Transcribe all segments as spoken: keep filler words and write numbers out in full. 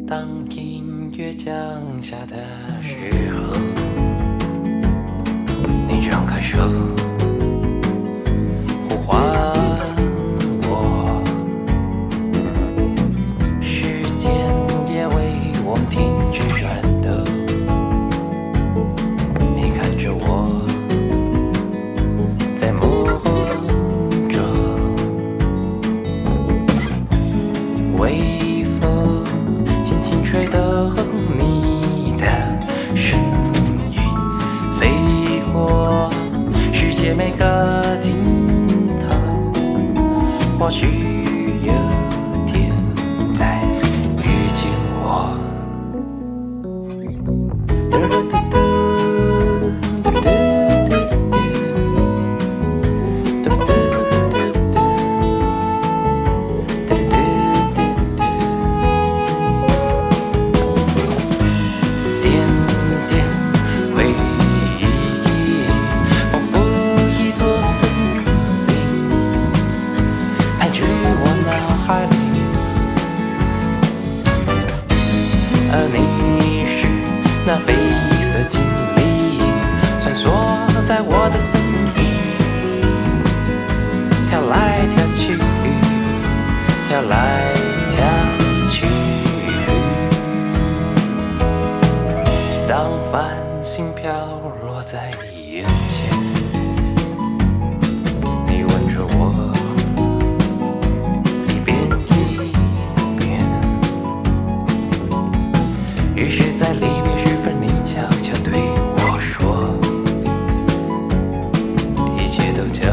当音乐降下的时候，你张开手呼唤我，时间也为我们停止转动。你看着我在梦中，微风轻轻吹动你的身影，飞过世界每个尽头。或许有天再遇见我。嘟嘟嘟嘟嘟嘟嘟嘟嘟嘟嘟而你是那绯色精灵，穿梭在我的身边，跳来跳去，跳来跳去。当繁星飘落在眼前，你吻着我，一遍一遍。于是，在离别时分，你悄悄对我说，一切都叫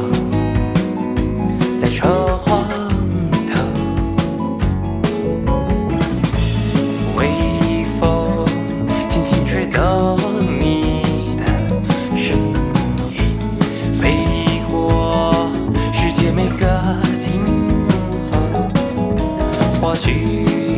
在窗头。微风轻轻吹动你的身影，飞过世界每个尽头。或许